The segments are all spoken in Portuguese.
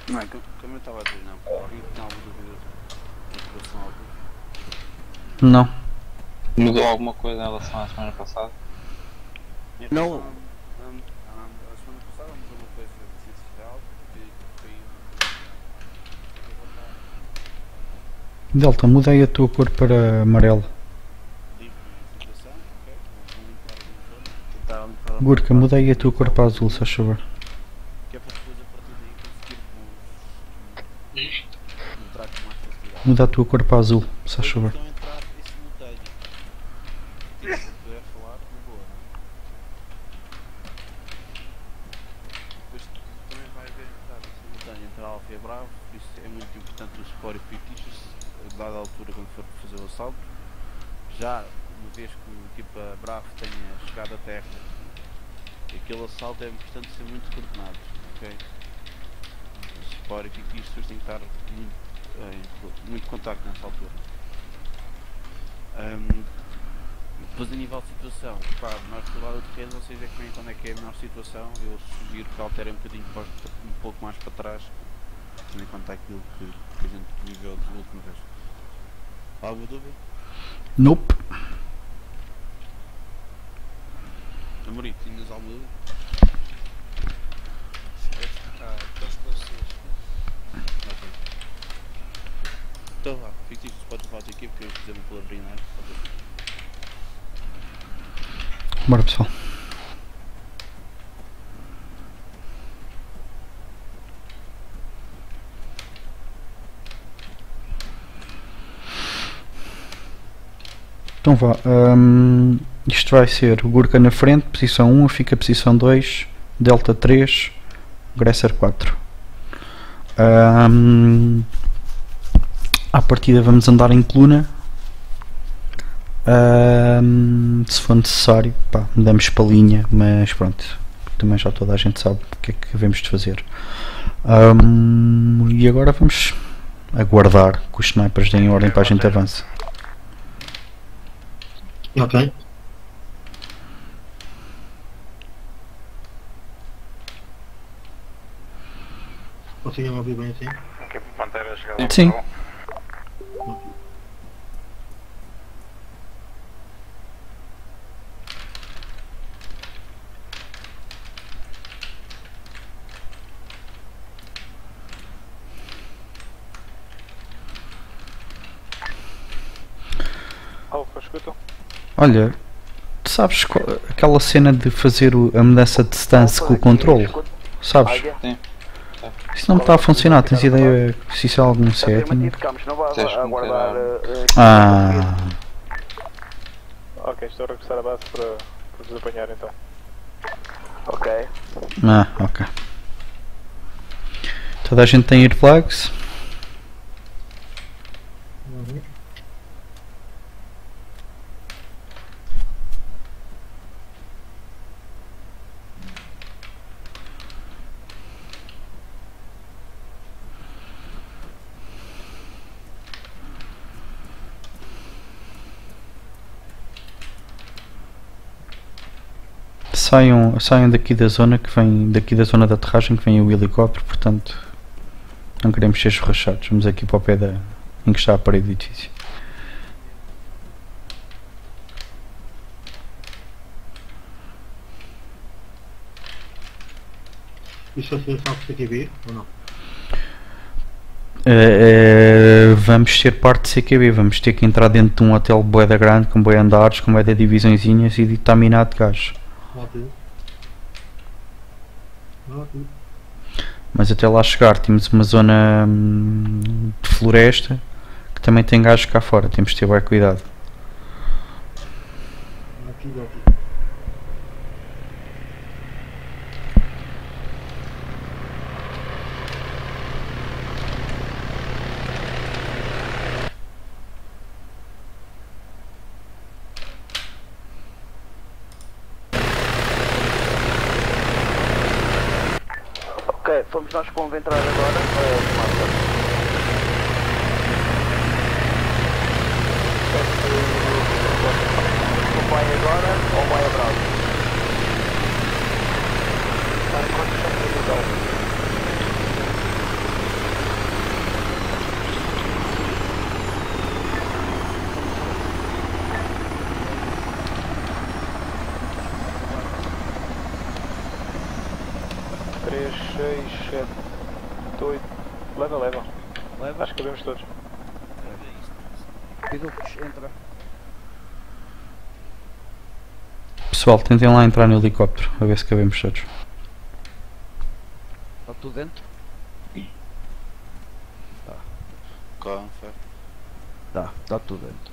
Não é, como eu estava a dizer, não, alguém tem alguma dúvida em relação ao grupo? Não. Mudou alguma coisa em relação à semana passada? Em Não. relação à semana passada mudou uma coisa essencial, que foi Delta, muda aí a tua cor para amarelo. livre em situação, ok? Vão limpar ali a zona, tentar limpar a Gurka, muda aí a tua cor para azul, se faz favor. que é para depois a partir daí conseguirmos entrar com mais facilidade. Muda a tua cor para azul, se faz Depois favor. então entrar em simultâneo. Tipo, se puder falar, na boa, não é? Depois também vai haver entrada em simultâneo entre Alfa e Bravo, por isso é muito importante o suporte e fictícios, dada a altura quando for fazer o assalto. Já uma vez que o equipa Bravo tenha chegado à terra, aquele assalto é importante ser muito coordenado, ok? O suporte e fictícios têm que estar muito contacto nessa altura. Depois a nível de situação, pá, nós do lado do terreno, vocês é que veem quando é que é a melhor situação. Eu sugiro que alterem um bocadinho um pouco mais para trás, tendo em conta aquilo que a gente viveu da última vez. Alguma dúvida? Nope. Amorim, tinhas alguma dúvida? Ok. Então vá, fictícios, podes falar da equipe que eu fizer uma palavrinha, não é? Bora, pessoal. Então vá. Isto vai ser o Gurka na frente, posição 1, fica posição 2, Delta 3, Gresser 4. À partida vamos andar em coluna. Se for necessário, pá, damos palinha, mas pronto, também já toda a gente sabe o que é que devemos de fazer. E agora vamos aguardar que os snipers deem ordem para a gente avançar. Ok. Conseguem ouvir bem assim? Equipe Pantera chegada. Sim. Alfa, escutam? Olha, tu sabes aquela cena de fazer a mudança de stance com o controle? Sabes? Sim. Isso não me está a funcionar, tens ideia se isso é algum setting? Ficamos, não vai Tens que aguardar. Ah, Ok, estou a regressar a base para vos apanhar então. Ok. ok. Toda a gente tem earplugs? Uhum. Saiam daqui da zona que vem, daqui da zona da aterragem que vem o helicóptero, portanto não queremos ser esborrachados. Vamos aqui para o pé em que está a parede do edifício. Isso vai ser só para CQB ou não? Vamos ser parte de CQB, vamos ter que entrar dentro de um hotel boeda grande, com boia andares, com boeda divisõezinhas e está minado de gás. Ótimo. Ótimo. Mas até lá chegar temos uma zona de floresta que também tem gajos cá fora, temos de ter bem cuidado. Aqui, ótimo. Ok, fomos nós que vamos entrar agora. Vai agora ou vai a Bravo? Vai enquanto estamos a mudar. 3, 6, 7, 8. Leva, leva. Leva. Acho que cabemos todos. Piducos, entra. Pessoal, tentem lá entrar no helicóptero, a ver se cabemos todos. Está tudo dentro? Confere. Está tudo dentro.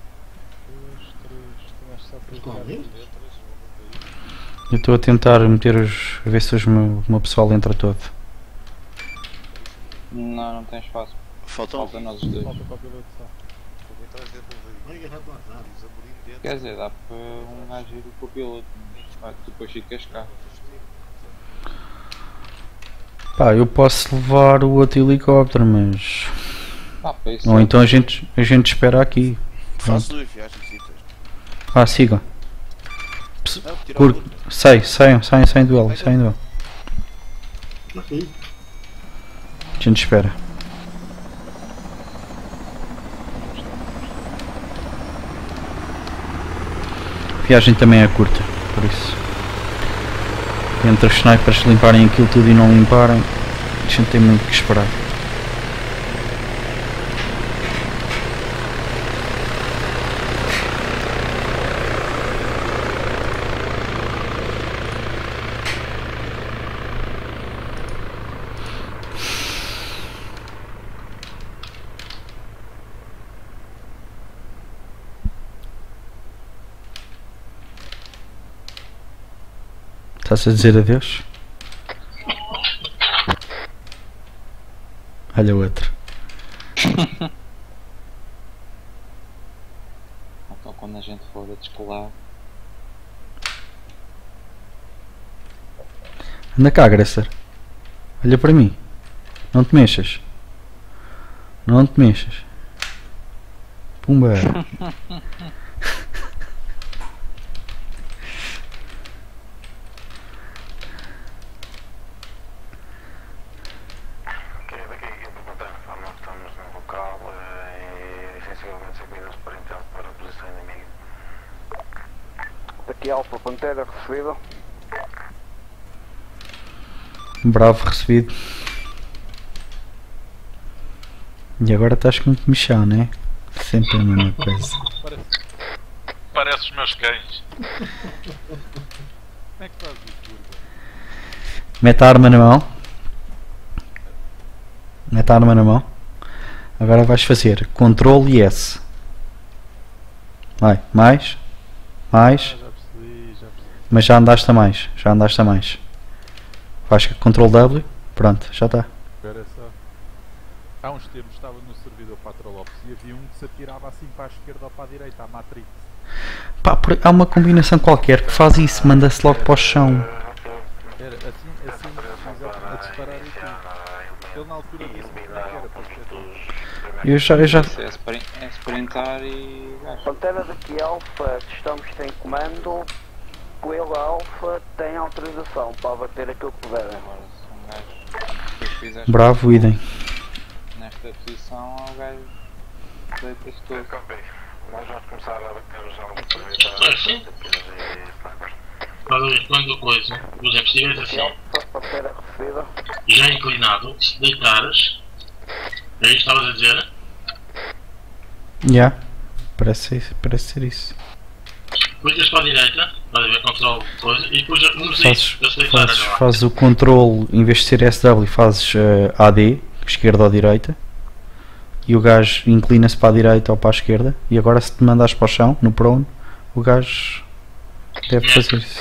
Estão a ver? Eu estou a tentar meter os. A ver se o meu pessoal entra todo. Não tem espaço. Faltam Falta nós os dois. Vai agarrar do azar. Quer dizer, dá para um gajo ir com o piloto, mas depois ficas cá. Pá, eu posso levar o outro helicóptero, mas. Para isso Ou então a gente espera aqui. Faço duas viagens citas. Sigam. Não, tirar Curto. Saiam do L, saiam do L. Ok. A gente espera. A viagem também é curta, por isso. Entre os snipers limparem aquilo tudo e não limparem, a gente tem muito que esperar. Estás a dizer adeus? Olha o outro. Então quando a gente for a descolar. Anda cá, Gresser. Olha para mim. Não te mexas. Não te mexas. Pumba. Ok, daqui a perguntar nós estamos no local e sensivelmente servidos para intel para a posição inimiga. Daqui Alfa Pantera recebida. Bravo, recebido. E agora estás com que mexer, não é? Sempre a mesma coisa. Parece os meus cães. Como é que faz isso, Burga? Mete a arma na mão. Mete a arma na mão. Agora vais fazer Ctrl e S. Vai, mais. Mais. Já percebi. Mas já andaste a mais. Já andaste a mais. Vais Ctrl W. Pronto, já está. Espera só. Há uns tempos estava no servidor Patrolops e havia um que se atirava assim para a esquerda ou para a direita, à Matrix. Pá, há uma combinação qualquer que faz isso. Manda-se logo para o chão. Era assim exatamente a disparar e tudo. Ele na altura disse-me que era para ser tudo. Eu já. É sprintar e gajo. Pantera daqui Alfa, estamos sem comando. Coelho Alfa tem autorização para bater aquilo que puderem. Agora se um gajo depois fizeste Bravo, idem. nesta posição, o gajo deita-se todo. Ok, nós vamos começar a bater os alvos Quando coisa, por exemplo, se estiveres Daqui assim, Alfa, Pantera recebida. já inclinado, se deitares, é isso que estavas a dizer? Já. Parece ser isso. Depois para a direita, para ver control coisa, e depois Fazes o controle, em vez de ser SW, fazes AD, esquerda ou direita, e o gajo inclina-se para a direita ou para a esquerda, e agora se te mandares para o chão, no prone, o gajo deve fazer isso.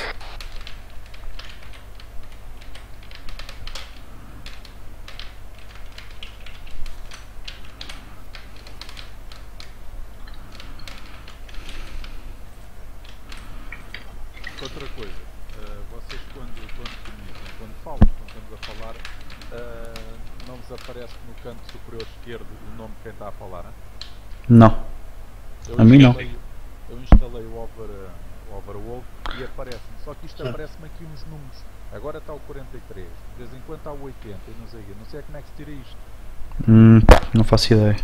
Outra coisa, vocês quando comunicam, quando falam, quando estamos a falar, não vos aparece no canto superior esquerdo o nome de quem está a falar? Hein? Não. A mim não. Eu instalei o Overwolf e aparece-me, só que isto aparece-me aqui uns números. Agora está o 43, de vez em quando está o 80 e não sei o quê. Não sei como é que se tira isto. Não faço ideia.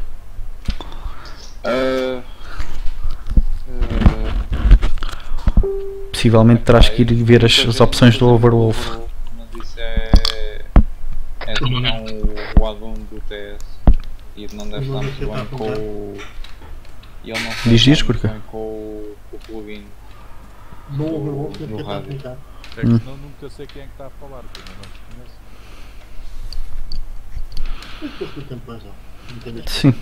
Possivelmente terás que ir ver as opções do Overwolf. Mas isso é E ele não deve estar muito bem com o... E ele não se Diz, deve estar Curca. muito bem com o plugin. Não ouviu o Do que está a rádio. tentar. É que senão nunca sei quem é que está a falar, porque eu não te conheço. Mas depois com o tempo mais alto. Não tem nada. Sim.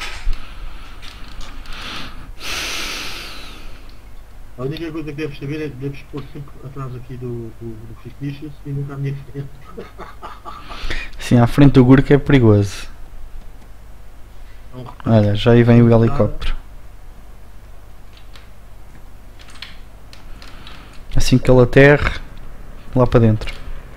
A única coisa que deves saber é que deves pôr sempre atrás aqui do fictícios e nunca à minha frente. Sim, à frente do Gurka é perigoso. Não, Olha, já aí vem o helicóptero. Assim que ele aterre, lá para dentro.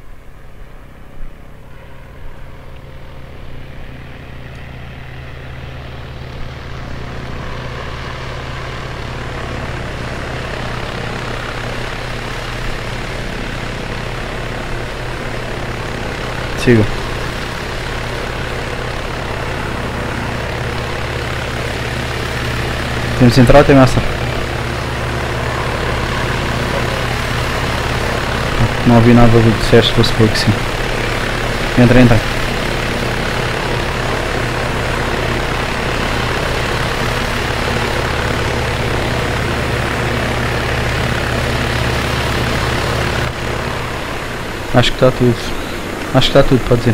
Siga. Temos entrada, tem massa. Não ouvi nada do que disseste, vou supor que sim. Entra, entra. Acho que está tudo. Acho que está tudo, pode dizer.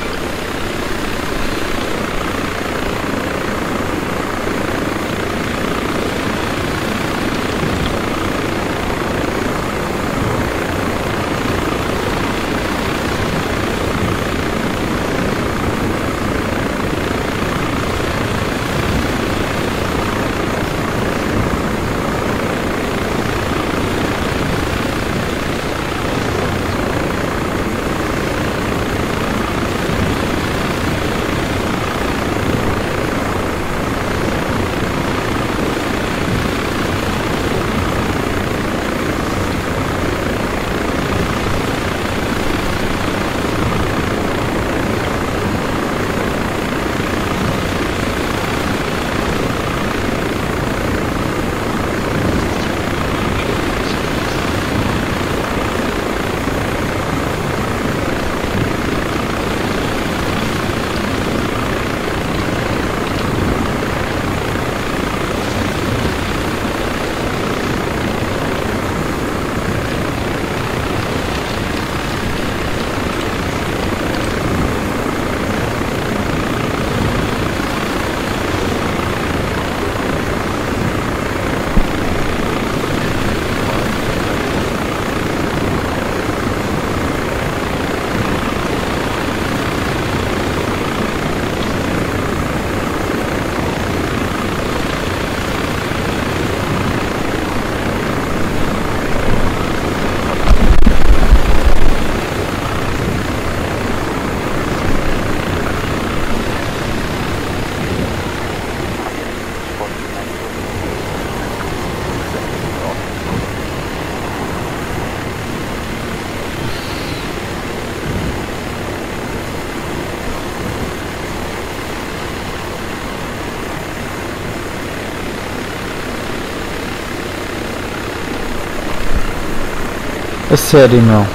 A sério, não.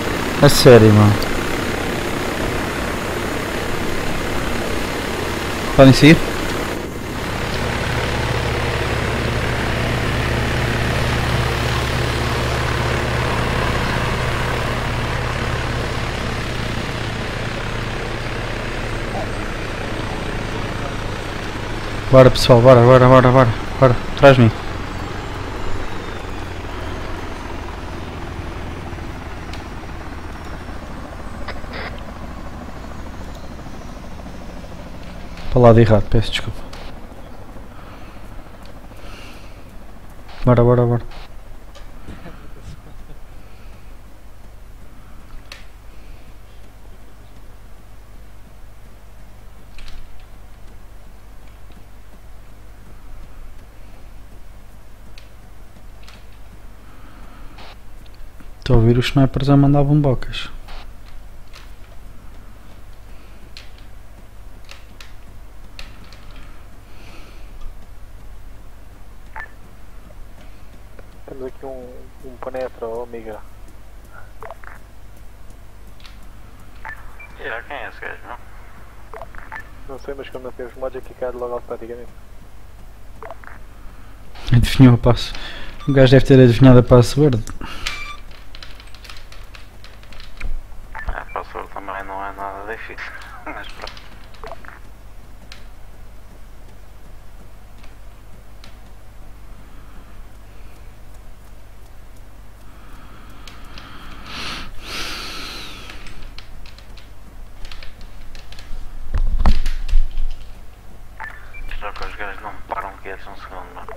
A sério, não. Podem sair? Bora pessoal, bora. Traz-me. Para o lado errado, peço desculpa. Bora. Estou a ouvir os snipers a mandar bombocas. Temos aqui um penetra, oh, amiga. Quem é esse gajo, não? Não sei, mas como não temos mods aqui cai logo automaticamente. Adivinhou a passo. O gajo deve ter adivinhado a password. A password também não é nada difícil, mas pronto. Só que os gajos não param quietos um segundo, mano.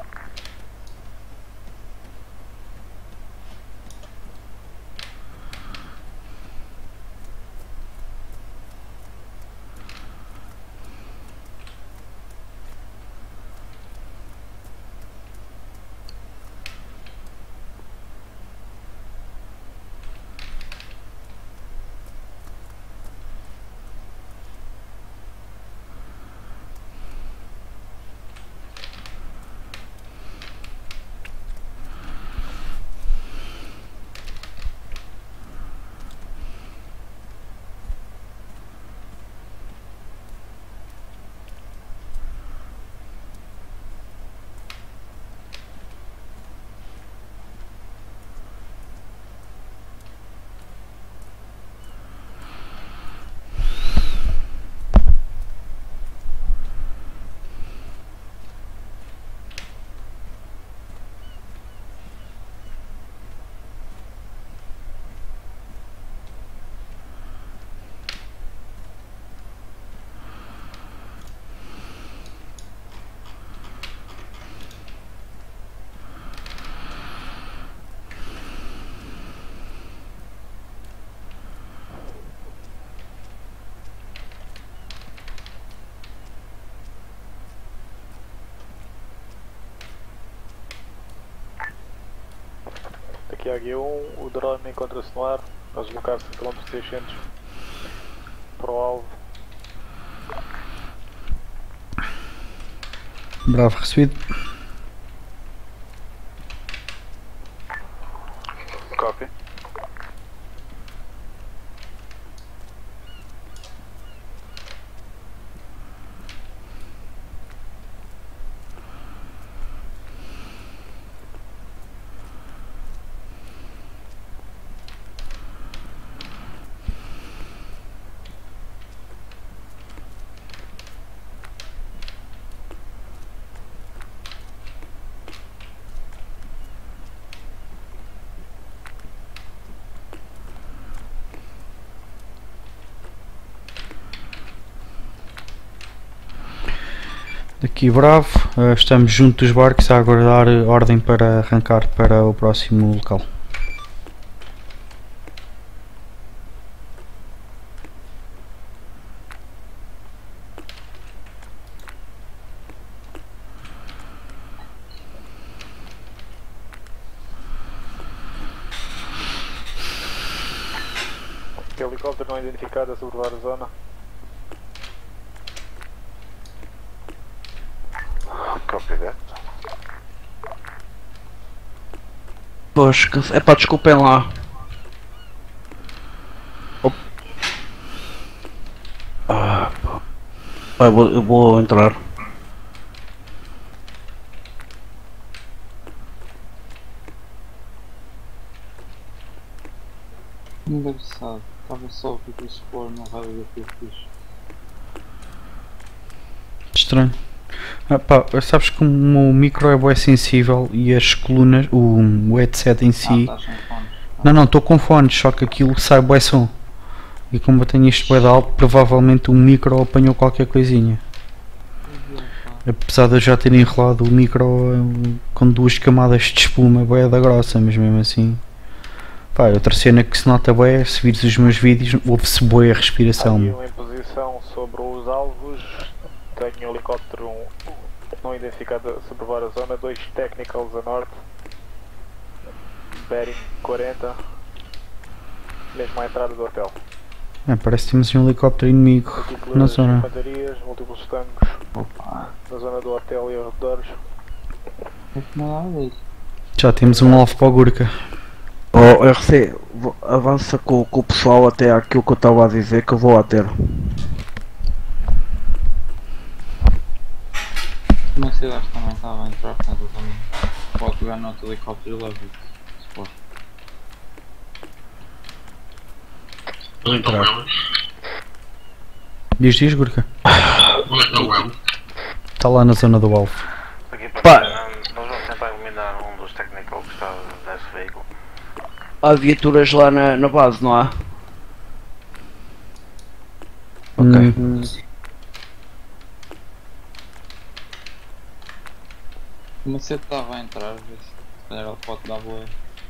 Aqui a G1, o drone encontra-se no ar, a deslocar-se a km 600 para o alvo. Bravo, recebido. Copy. Aqui Bravo, estamos junto dos barcos a aguardar ordem para arrancar para o próximo local. Helicóptero não identificado a sobrevoar a zona. Copy that. Pois, é pá, desculpem lá. Pá, eu vou entrar. Engraçado, estava só a ver o Spore na rádio da PFX. Estranho. Pá, sabes que o micro é bué sensível e as colunas, o headset em si... Estás sem fones. Não, estou com fones, só que aquilo sai bué som. E como eu tenho isto bué de alto, provavelmente o micro apanhou qualquer coisinha. Apesar de eu já ter enrolado o micro com 2 camadas de espuma bué da grossa, mas mesmo assim... Pá, outra cena que se nota bué, se vires os meus vídeos, ouve-se bué a respiração. Aqui uma em posição sobre os alvos, tenho um helicóptero não identificado a sobrevoar a zona, 2 technicals a norte, bearing 40, mesmo à entrada do hotel. Parece que temos um helicóptero inimigo na zona. Infantarias, múltiplos tanques na zona do hotel e arredores. Já temos um alvo para o Gurkha. Oh, RC, avança com o pessoal até aquilo que eu estava a dizer que eu vou a ter. uma cidade também estava a entrar, portanto eu também pode pegar no outro helicóptero e levo se for. Diz, Gurka. Onde é que está o Elo? Está lá na zona do alvo. Aqui Pá. para nós vamos tentar eliminar um dos técnicos que está nesse veículo. Há viaturas lá na base, não há? Ok. Uma cedo estava a entrar, ver se calhar ele pode dar boa.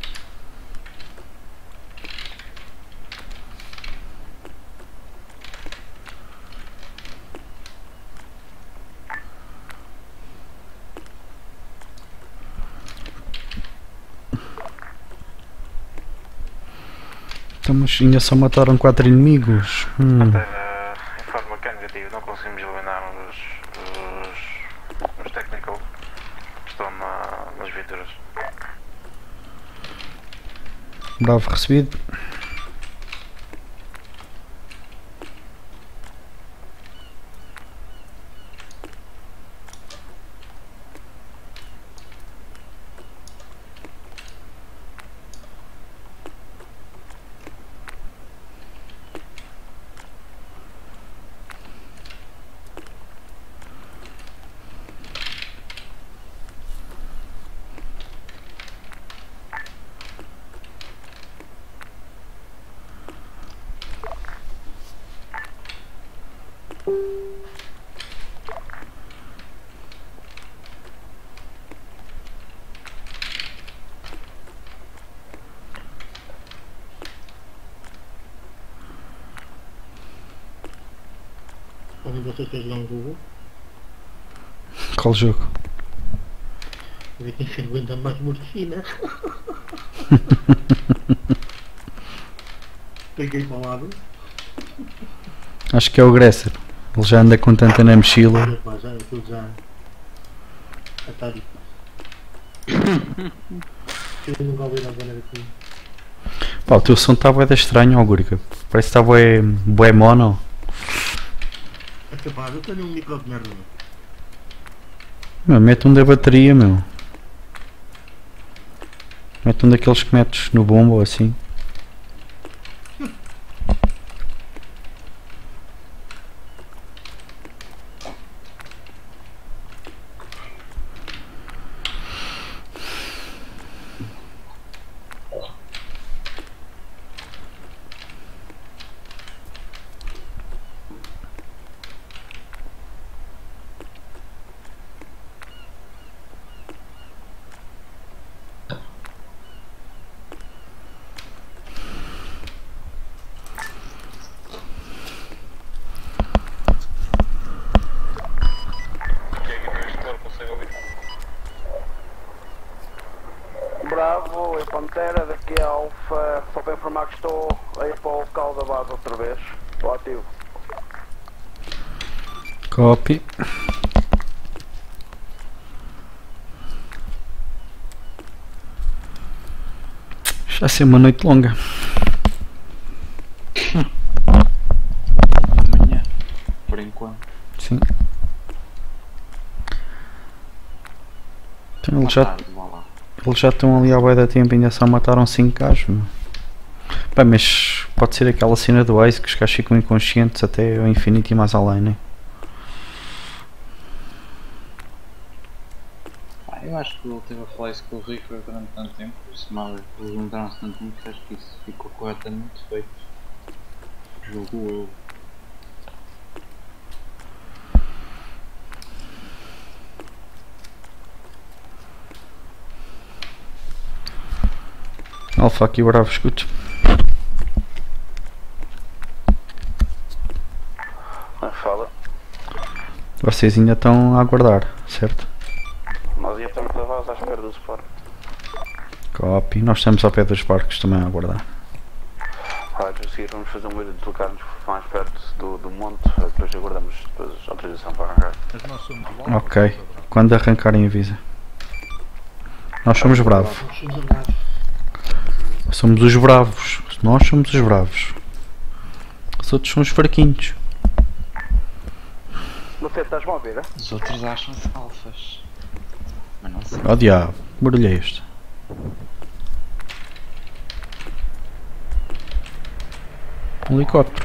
Então, mas ainda só mataram 4 inimigos. Informa que é negativo, não conseguimos eliminar os técnicos que estão nas viaturas. Bravo, recebido. Alguém de vocês quer jogar um jogo? Qual jogo? Ver quem se aguenta mais morfina. Peguei para o lado. Acho que é o Gresser. Ele já anda com tanta na mochila. Já, eu estou já a tarde. Eu nunca ouvi nada aqui. Pá, o teu som está bué da estranho, ó Gurka. Parece que está bué mono. É capaz, eu tenho um micro de merda. Meu, mete um da bateria, meu. Mete um daqueles que metes no bombo ou assim. Bravo e Pantera, daqui a Alfa, só para informar que estou a ir para o local da base outra vez. Estou ativo. Copy. Vai ser uma noite longa. Amanhã, por enquanto. Sim. Então eles já estão ali há bué da tempo e ainda só mataram 5 gajos, meu. Bem, mas pode ser aquela cena do Ace que os gajos ficam inconscientes até ao infinito e mais além, né? Eu acho que ele teve a falar isso com o Rico durante tanto tempo, se mal eles lembraram-se tanto tempo que acho que isso ficou corretamente feito. Julgo eu. Alfa aqui, bravo, escuto. Fala. Vocês ainda estão a aguardar, certo? Nós já estamos a base à espera do suporte. Copy. Nós estamos ao pé dos barcos também a aguardar. A seguir vamos fazer um vídeo de deslocar-nos mais perto do monte, depois aguardamos depois a autorização para arrancar. Ok. Quando arrancarem avisa. Nós somos bravos. Somos os bravos. Nós somos os bravos. Os outros são os fraquinhos. Não sei, estás-me a ouvir, é? Os outros acham-se alfas. Mas não sei. Oh diabo, que barulho é este? Um helicóptero.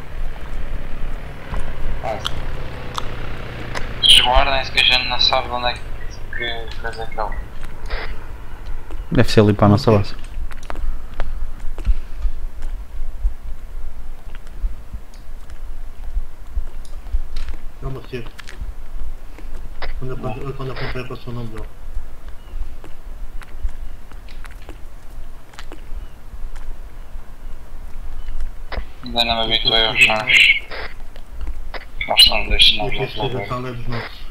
Desguardem-se que a gente não sabe de onde é que coisa é que é. Deve ser ali para a nossa base. É uma cerca. Quando apontei passou o nome dele. Ainda não me habituei aos sons. Nós estamos destes E novos que esta geração é dos nossos.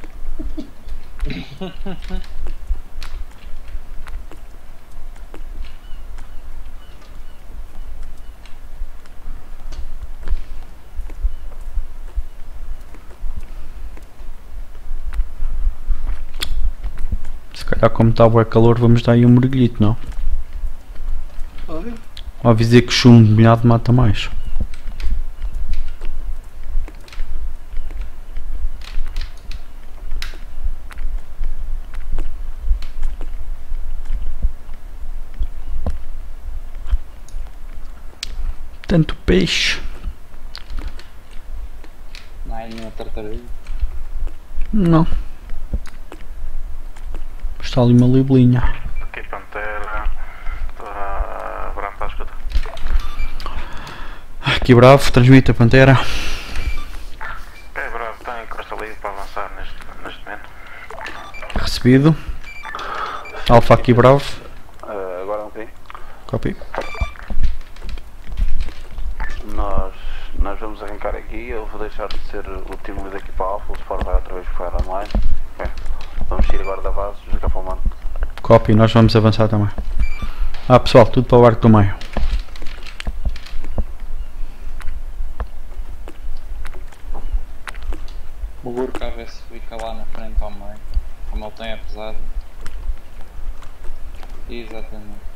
Se calhar como está o calor vamos dar aí um mergulhito, não? Olha. Ouvi dizer que chumbo molhado mata mais. Tanto peixe. Não há nenhuma tartaruga. Não. Está ali uma libelinha. Aqui Pantera. Bravo, está a escuta. Aqui Bravo, transmite a Pantera. É Bravo, está em costa livre para avançar neste momento. Recebido. Alfa aqui Bravo. Agora não tem. Copy. Nós vamos arrancar aqui, eu vou deixar de ser o time lead aqui para a Alfa, o Sport vai outra vez ficar online. Okay. Vamos sair agora da base, jogar para o mano. Copy, nós vamos avançar também. Ah pessoal, tudo para o arco do meio. O Gurka a ver se fica lá na frente ao meio. Como ele tem a pesada. Exatamente.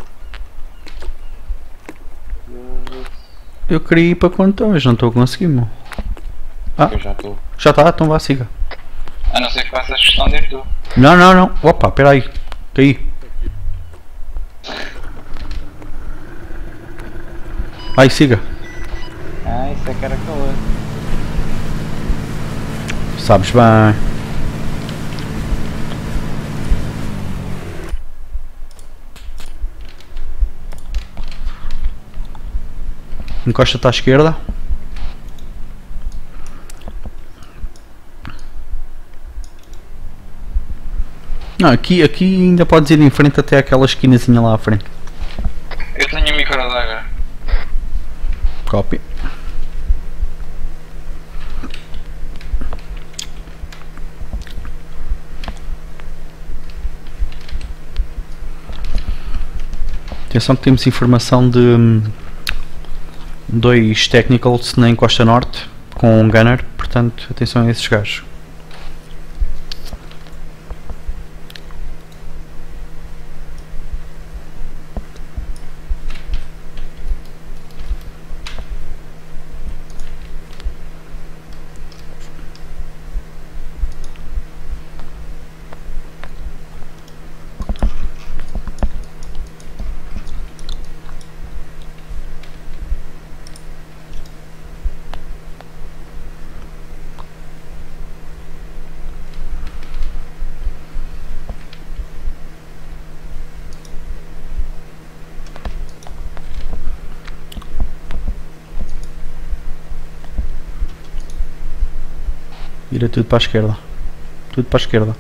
Eu queria ir para quanto, mas não estou a conseguir, meu. Ah, eu já estou. Já está, então vá, siga. A não ser que faças questão de ir tu. Não, não, não. Opa, espera aí. Caí. Vai, siga. Ah, isso é que era calor. Sabes bem. Encosta-te à esquerda. Não, aqui ainda podes ir em frente até aquela esquinazinha lá à frente. Eu tenho a micro d'água. Copy. Atenção que temos informação de 2 technicals na encosta norte com um gunner, portanto atenção a esses gajos. Vira tudo para a esquerda. Tudo para a esquerda.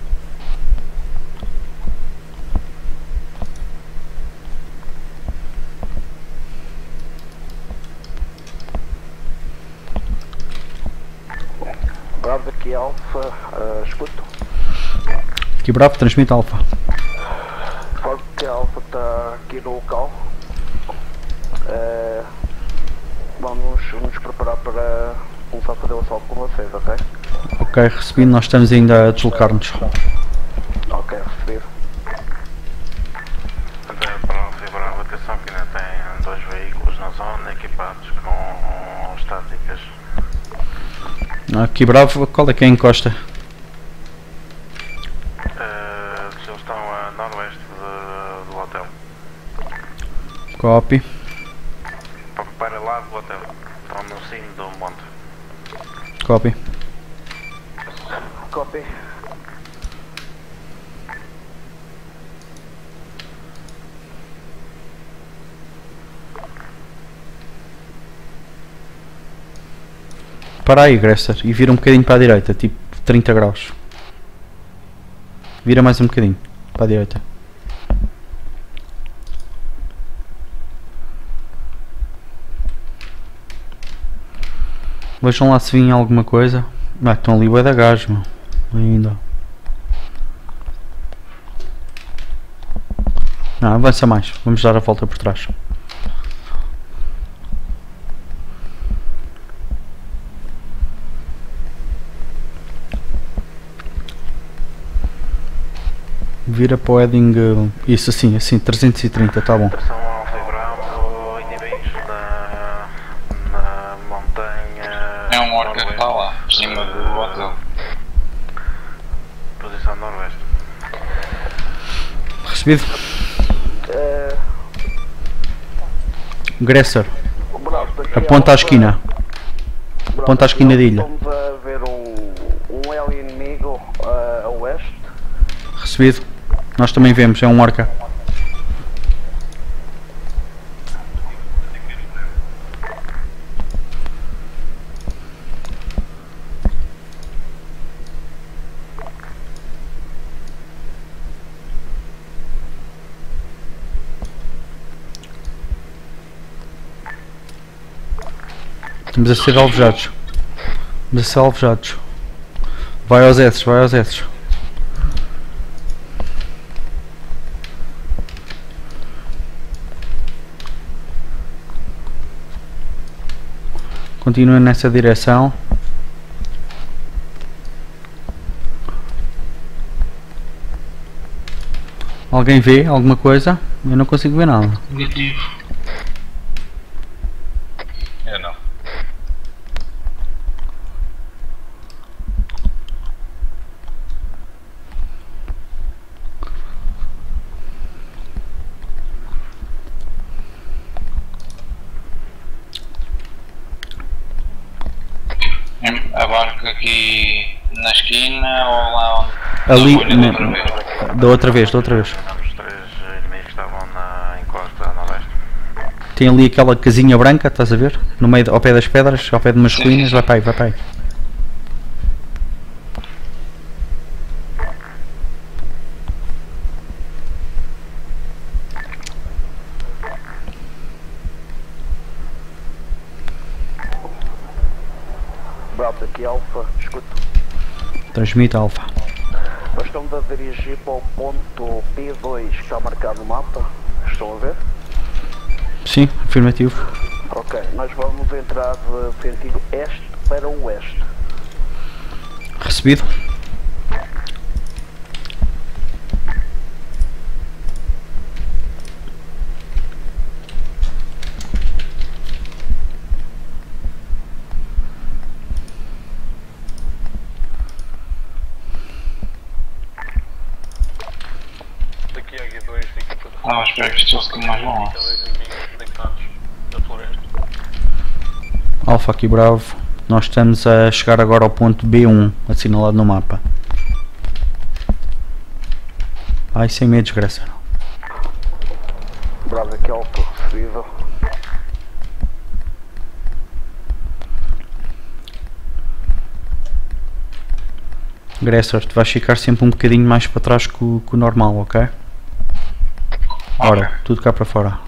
Bravo aqui Alfa, escuto. Aqui Bravo, transmite Alfa. Falo que a Alfa está aqui no local. Vamos preparar para começar a fazer o assalto com vocês, ok? Ok, recebido, nós estamos ainda a deslocar-nos. Ok, recebido. Para Alfa e Bravo, atenção que ainda tem 2 veículos na zona equipados com estáticas. Aqui Bravo, qual é que é a encosta? Eles estão a noroeste do hotel. Copy. Para lá do hotel. Estão no cimo do monte. Copy. Copy. Para aí, Gresser, e vira um bocadinho para a direita, tipo 30 graus. Vira mais um bocadinho para a direita. Vejam lá se vinha alguma coisa. Ah, estão ali bué da gás, meu. Ainda. Não, avança mais. Vamos dar a volta por trás. Vira para o heading, isso assim, 330, tá bom. São Alfa e Bravo, inimigos na montanha. É um orca que está lá, por cima do hotel. Posição noroeste. Recebido. Gresser, aponta à esquina. Aponta à esquina da ilha. Estamos a ver um alien inimigo a oeste. Recebido. Nós também vemos, é um orca. Estamos a ser alvejados. Estamos a ser alvejados. Vai aos S, vai aos S. Continua nessa direção. Alguém vê alguma coisa? Eu não consigo ver nada. Negativo. Eu não. A barca aqui na esquina ou lá onde? Ali, Da outra vez. da outra vez. Os três inimigos estavam na encosta noroeste. Tem ali aquela casinha branca, estás a ver? No meio, ao pé das pedras, ao pé de umas ruínas, vai para aí, vai para aí. Bravo, aqui Alfa, escuto. Transmite Alfa. Nós estamos a dirigir para o ponto P2 que está marcado no mapa. Estão a ver? Sim, afirmativo. Ok, nós vamos entrar de sentido este para o oeste. Recebido. Daqui a G2, equipa de Ah, espero que isto fosse mais bom. dois inimigos conectados da floresta. Alfa aqui Bravo. Nós estamos a chegar agora ao ponto B1, assinalado no mapa. Ai, sem medo, desgraça. Bravo, aqui Alfa, recebido. Gressor, tu vais ficar sempre um bocadinho mais para trás que o normal, ok? Ora, tudo cá para fora.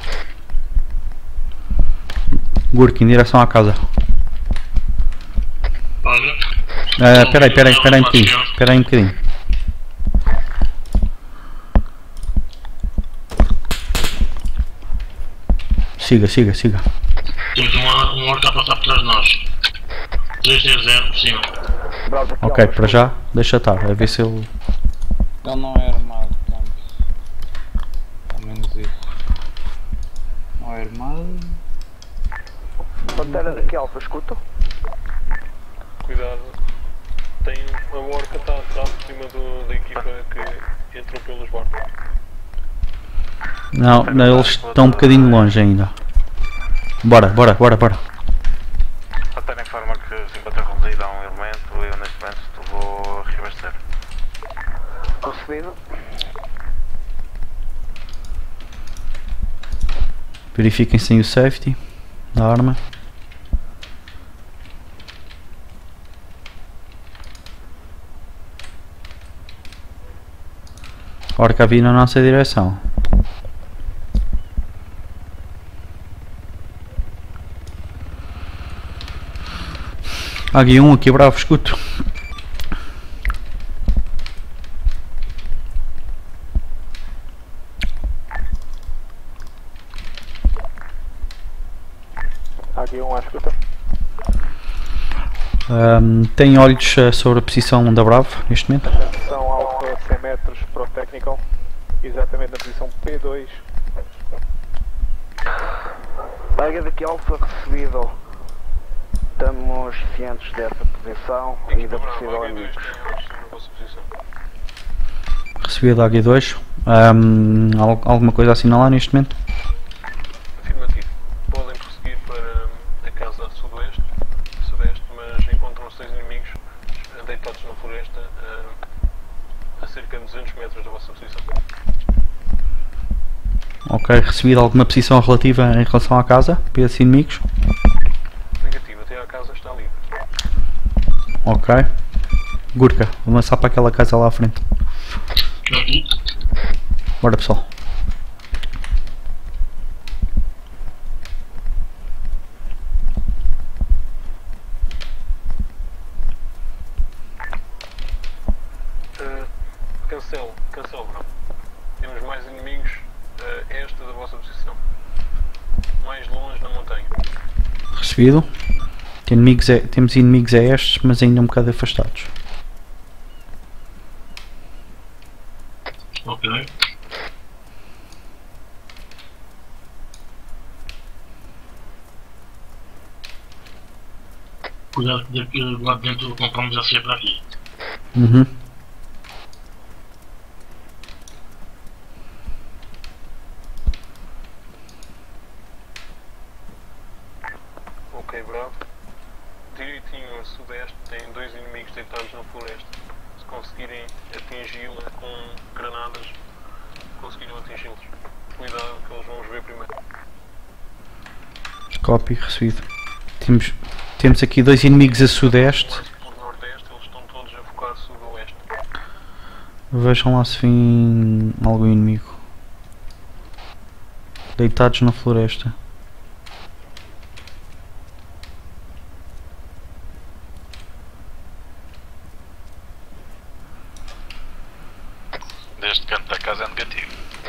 Gurk, em direção à casa. Olha. Espera aí um bocadinho. Espera aí um bocadinho. Siga. Temos um orca a passar por trás de nós. 2-0 por cima. Bravo, aqui Ok, Alfa, para já, deixa estar, a ver se ele... Ele não é armado, portanto. Ao menos isso. Não é armado. Pantera daqui Alfa, escuta. Cuidado. Tem a orca está por cima da equipa que entrou pelos barcos. Não, eles estão um bocadinho longe ainda. Bora. Só tenho a forma que se encontra reduzida a um elemento, eu neste momento vou reabastecer. Recebido. Verifiquem sem o safety da arma. Orca a vir na nossa direção. Águia 1 aqui, bravo, escuto. Águia 1 à escuta. Tem olhos sobre a posição da Bravo neste momento? São alfa 100 metros para o technical, exatamente na posição P2. Águia daqui Alfa, recebido. Estamos cientes dessa posição e da possível inimigos. Recebido Águia 2. Alguma coisa a assinalar neste momento? Afirmativo. Podem prosseguir para a casa sudeste, mas encontram 6 inimigos deitados na floresta a cerca de 200 metros da vossa posição. Ok, recebido alguma posição relativa em relação à casa para esses inimigos? Negativo, até a casa está livre. Ok. Gurka, vou lançar para aquela casa lá à frente. Bora pessoal. Cancelo, não. Temos mais inimigos a este da vossa posição. Mais longe na montanha. Recebido. Temos inimigos a estes, mas ainda um bocado afastados. Ok. Cuidado que lá dentro do compound já seja para aqui. Uhum. Ok, bravo. Direitinho a sudeste tem 2 inimigos deitados na floresta. Se conseguirem atingi-la com granadas, conseguirem atingi-los. Cuidado que eles vão os ver primeiro. Copy, recebido. Temos aqui 2 inimigos a sudeste. Por nordeste, eles estão todos a focar sudoeste. Vejam lá se vem algum inimigo. Deitados na floresta. Deste canto da casa é negativo.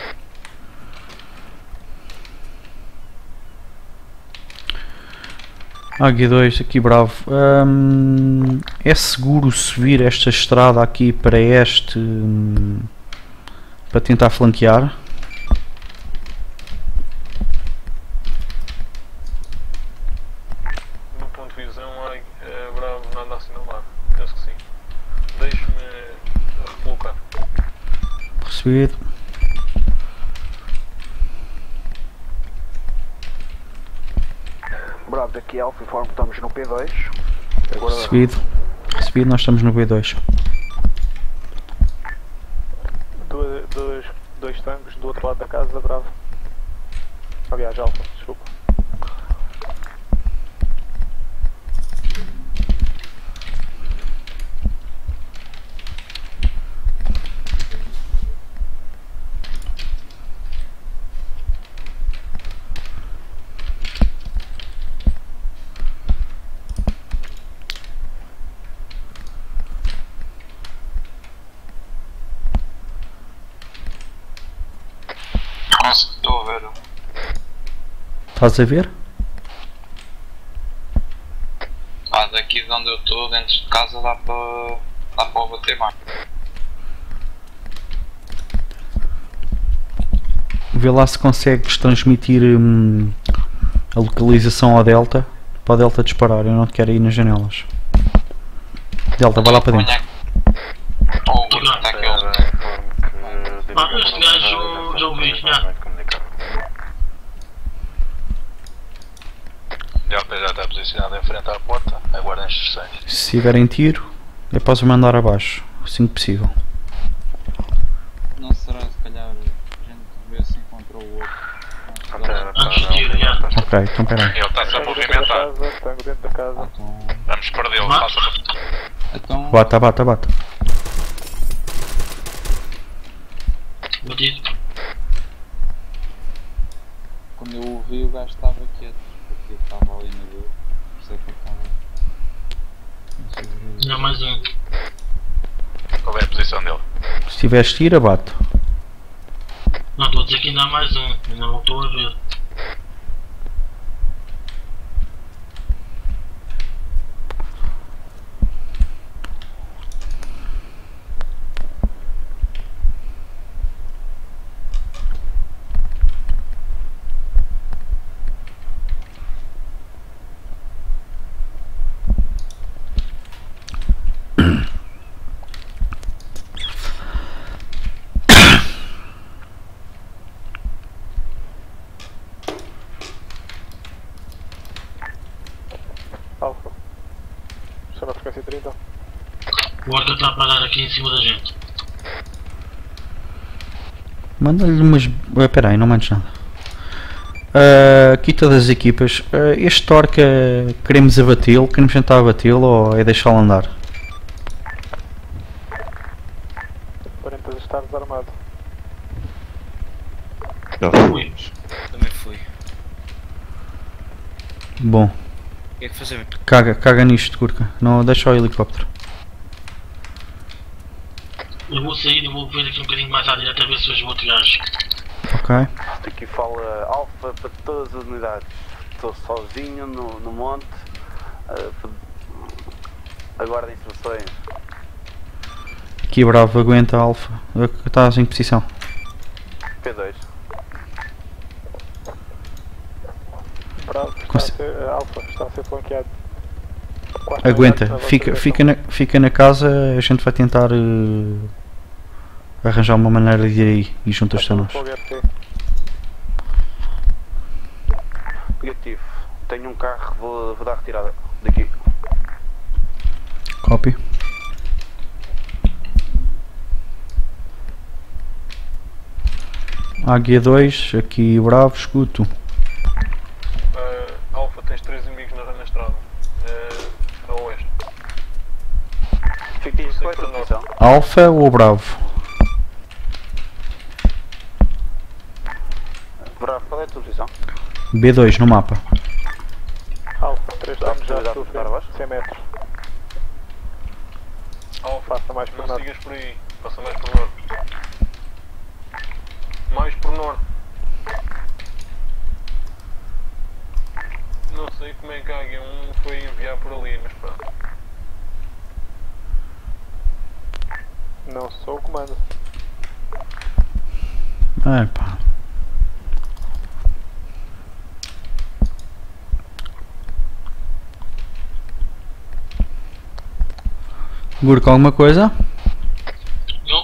Águia 2, aqui bravo. É seguro subir esta estrada aqui para este para tentar flanquear? No ponto de visão, bravo, nada a assinalar. Penso que sim. Deixe-me recolocar. Recebido. Bravo, daqui Alfa, informo que estamos no P2. Agora... Recebido, nós estamos no B2. Dois tanques do outro lado da casa, bravo. Aliás, Alfa, desculpa. Estou a ver. Estás a ver? Daqui de onde eu estou, dentro de casa, dá para o bater mais. Vê lá se consegues transmitir a localização ao Delta, para o Delta disparar. Eu não te quero ir nas janelas. Delta, vai lá para dentro. Este gajo já ouvi, já. Delta já está posicionado em frente à porta, aguarda instruções. Se tiverem tiro, eu posso mandar abaixo, assim que possível. Não será se calhar a gente vê se encontrou o outro. Antes de tiro, já. Ok, então peraí. Ele está-se a movimentar. Tango dentro da casa. Vamos perdê-lo, faça-me. Então, Bata, bata, bata. Batido. quando eu o vi o gajo estava quieto, porque ele estava ali na rua. Por isso é que eu estava. Já mais um. Qual é a posição dele? Se tiveres tiro, abate. Não, estou a dizer que ainda há mais um, ainda não estou a ver. Alfa. Estou na frequência 30. O Orca está a parar aqui em cima da gente. Manda-lhe umas. Espera aí, não mandes nada. Aqui todas as equipas. Este Orca queremos abatê-lo, queremos tentar abatê-lo ou é deixá-lo andar? Aparenta estar desarmado. Fui. Também fui. Bom. O que é que fazemos? Caga nisto, Gurka. Não, deixa o helicóptero. Eu vou sair e vou ver aqui um bocadinho mais à direita a ver se vejo outro gajo. Ok. Isto aqui fala alfa para todas as unidades. Estou sozinho no monte. Aguardo instruções. Aqui Bravo, aguenta Alfa. Estás em posição. P2. Bravo, está a ser, Alfa, está a ser flanqueado. Aguenta, fica na casa, a gente vai tentar arranjar uma maneira de ir aí e juntas-te a nós. Negativo. Tenho um carro, vou dar retirada daqui. Copy. Águia 2, aqui Bravo, escuto. Alfa, tens 3 inimigos na estrada. A oeste. Fiquei qual é a tua posição? Alfa ou Bravo? Bravo, qual é a tua posição? B2 no mapa. Alfa, 3 danos já possibilidade de sofrem voltar abaixo? 100 metros. Alfa, passa mais por norte. Não sigas por aí, passa mais por norte. Mais por norte. Não sei como é que a Águia 1 foi enviar por ali, mas pronto. Não sou o comando. Epá. Gurka, alguma coisa? Não.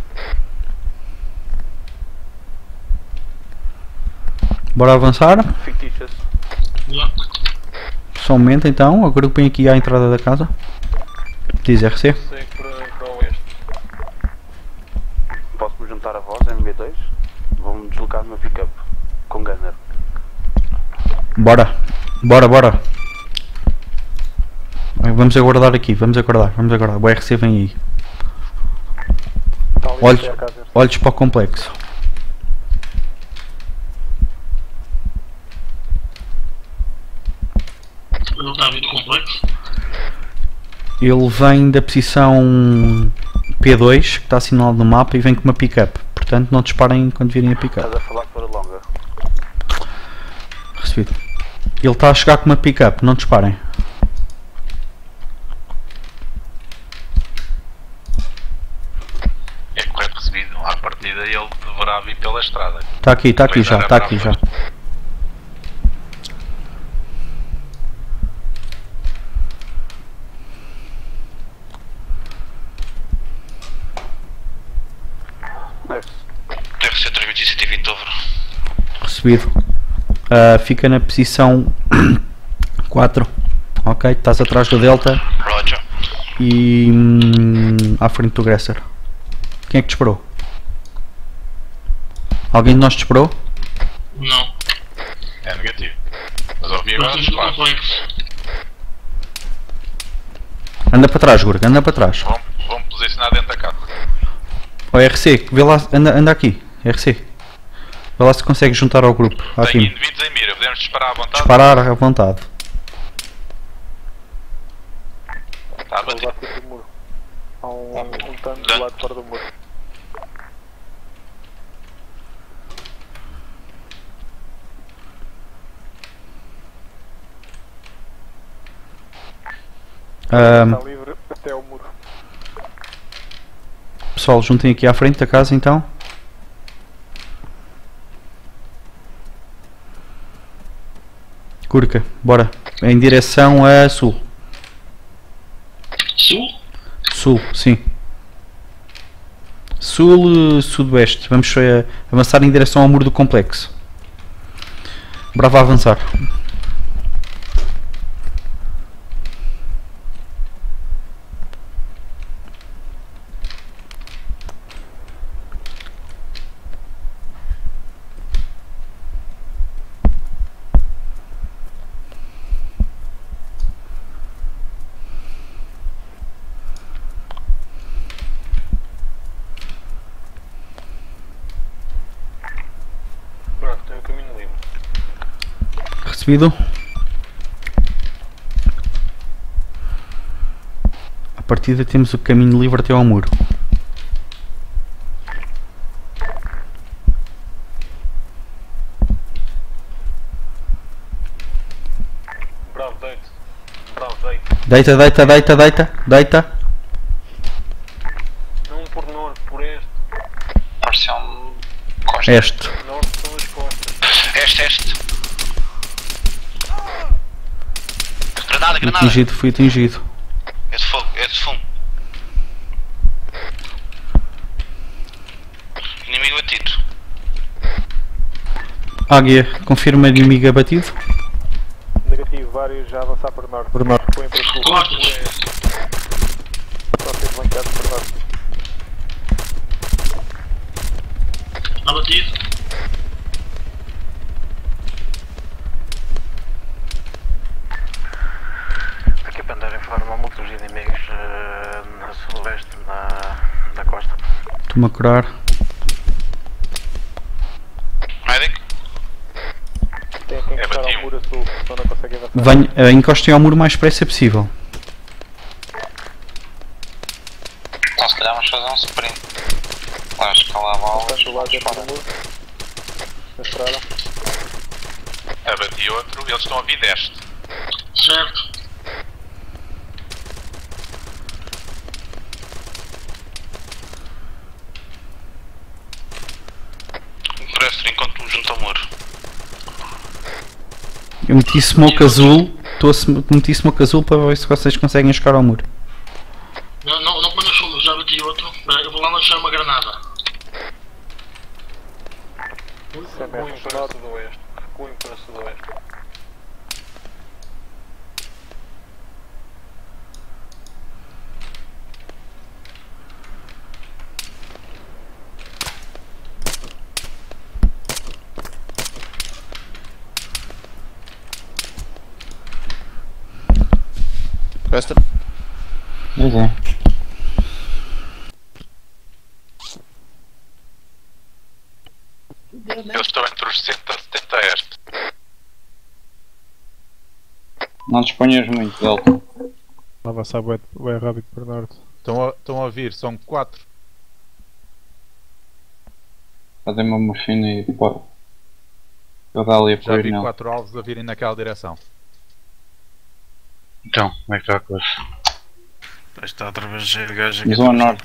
Bora avançar? Fictícias. Não. Só um momento então, agrupem aqui à entrada da casa. Diz RC. Sei que para o oeste. Posso-me juntar a voz, MB2? Vou-me deslocar numa pick-up com gunner. Bora. Vamos aguardar aqui, vamos aguardar. O RC vem aí. Olhos para o complexo. Ele está a vir do complexo. Ele vem da posição P2, que está assinalado no mapa, e vem com uma pick-up. Portanto, não disparem quando virem a pick-up. Estás a falar fora longa. Recebido. Ele está a chegar com uma pick-up, não disparem. É correto recebido. À partida ele deverá vir pela estrada. Está aqui já. Recebido. Fica na posição 4. Ok, estás atrás do Delta. Roger. E à frente do Gresser. Quem é que disparou? Alguém de nós disparou? Não. É negativo. Mas ouvi agora Nós os temos o passos. complexo. Anda para trás, Gurga, anda para trás. Vão posicionar dentro da casa. Ó RC, vê lá, anda aqui. RC. Vê lá se consegue juntar ao grupo. Tenho Aqui. indivíduos em mira, podemos disparar à vontade? Disparar à vontade. Está batido. Há um tanque do lado de fora do muro. Está livre até ao muro. Pessoal, juntem aqui à frente da casa então. Curca, bora. Em direção a sul. Sul? Sul, sim. Sul, sudoeste. Vamos avançar em direção ao muro do complexo. Bravo a avançar. Bravo, tem o caminho livre. Recebido. A partida temos o caminho livre até ao muro. Bravo, deite. Bravo, deite. Deita. Não por norte, por este. Pareceu costa. Este. Norte são as costas. Este. Granada. Fui atingido. É de fogo, é de fumo. Inimigo batido. Águia, confirma inimigo abatido. Negativo, vários já avançar para norte. Por norte. Põem para sul. Costas. Só ser flanqueado para norte. Abatido. Aqui para andar informa muitos inimigos na sudoeste da costa. Estou-me a curar. Medic. Tem que encostar ao muro a sul, senão não consegue avançar. Encostem ao muro o mais depressa possível. Então se calhar vamos fazer um sprint. Lá escalar balas. Do lado dentro do muro. Na estrada. Abati outro, eles estão a vir deste. Certo. Crestre enquanto junto ao muro. Eu meti smoke azul. Meti smoke azul para ver se vocês conseguem chegar ao muro. Não ponhas fumo, já bati outro. Eu vou lá lançar uma granada. Recuem para o sudoeste. Recuem para o sudoeste. Preston? Pois é. Eles estão entre os 60 e 70 a este. Não disponhas muito, Delta. Vai avançar bem rápido para o norte. Estão a vir, são 4. Fazem uma morfina e pô. Eu dá ali a Já vi correr nela. 4 alvos a virem naquela direção. Então, como é que está a coisa? Está outra vez cheio de gajos aqui. Mas ao norte.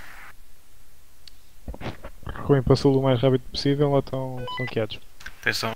Recuem para sul o mais rápido possível, lá estão flanqueados. Atenção.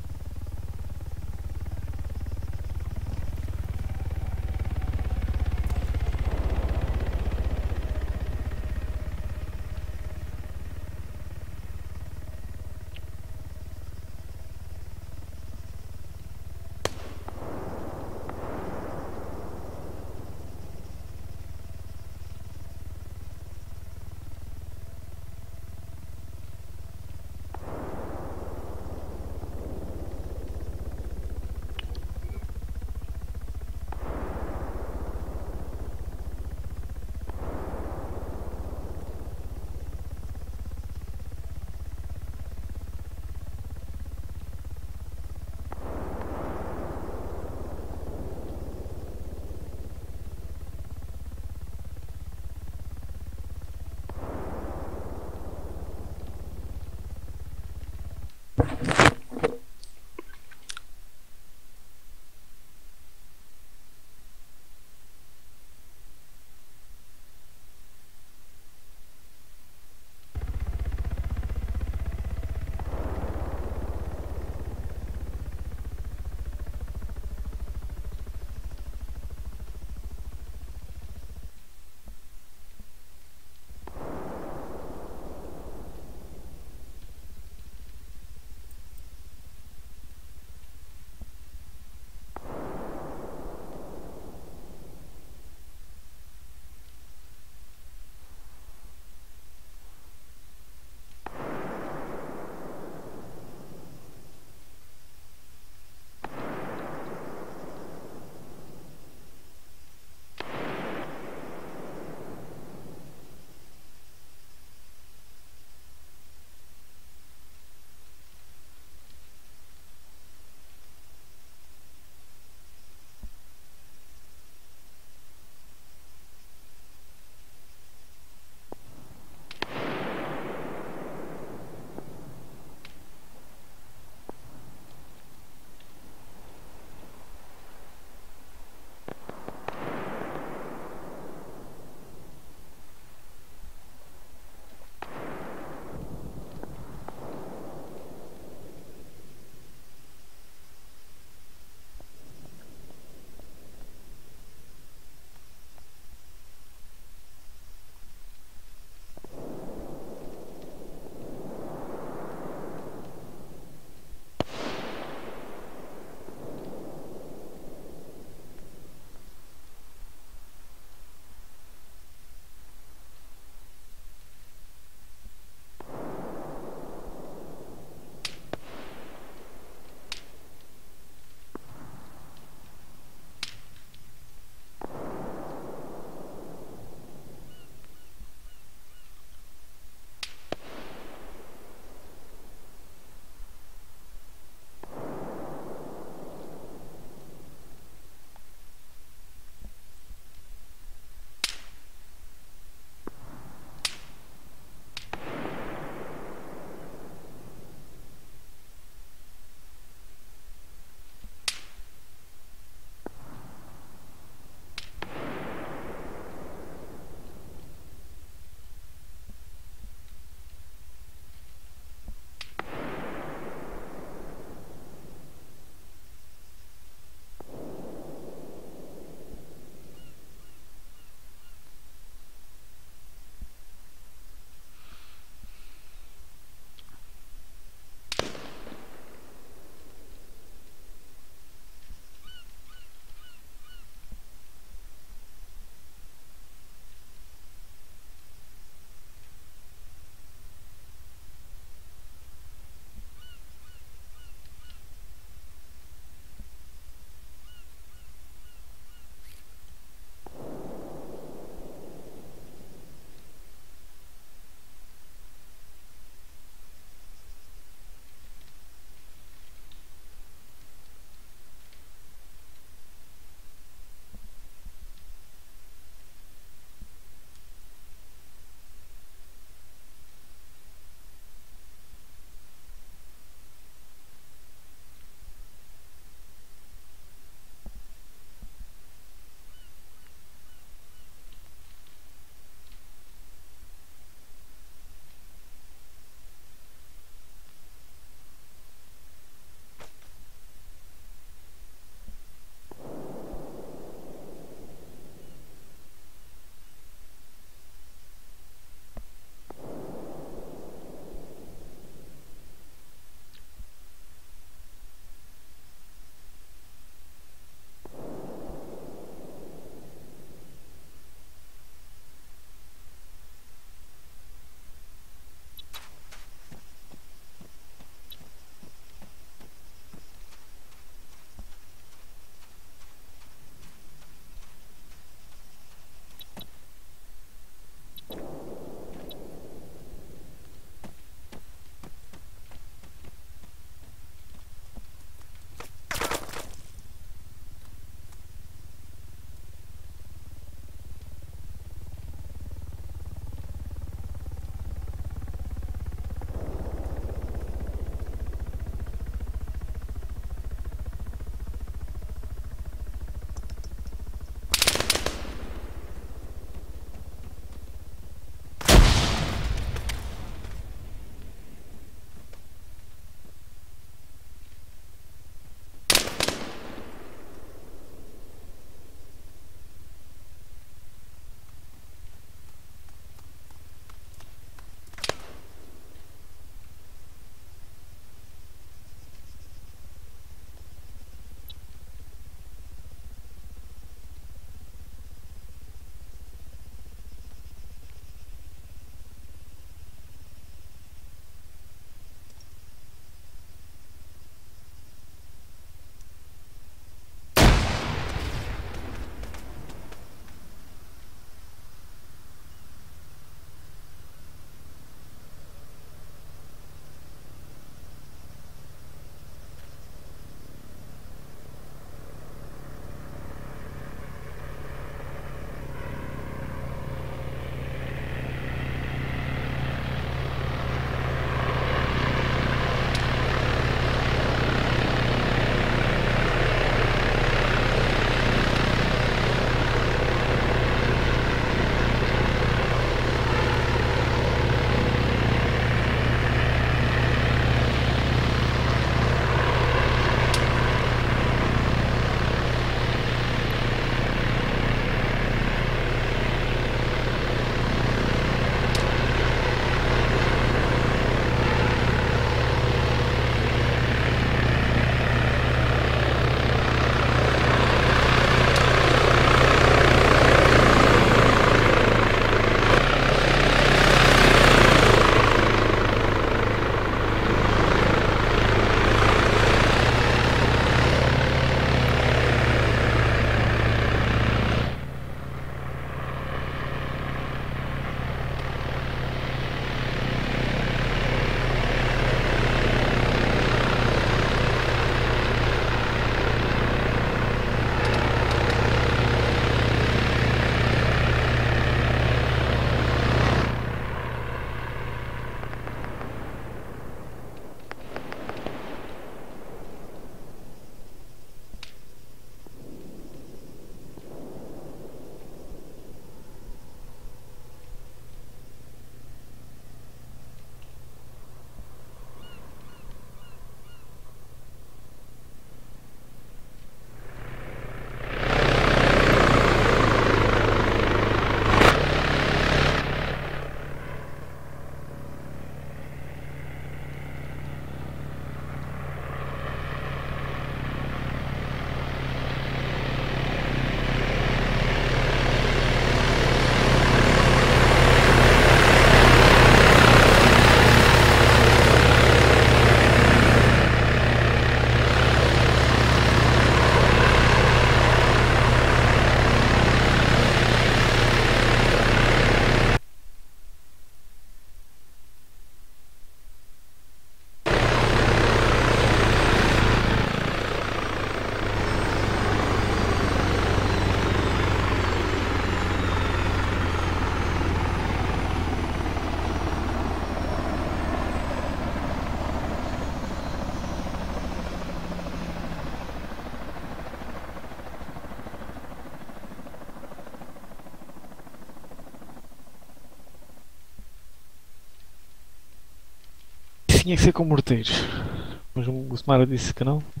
tinha que ser com morteiros. Mas o Semara disse que não.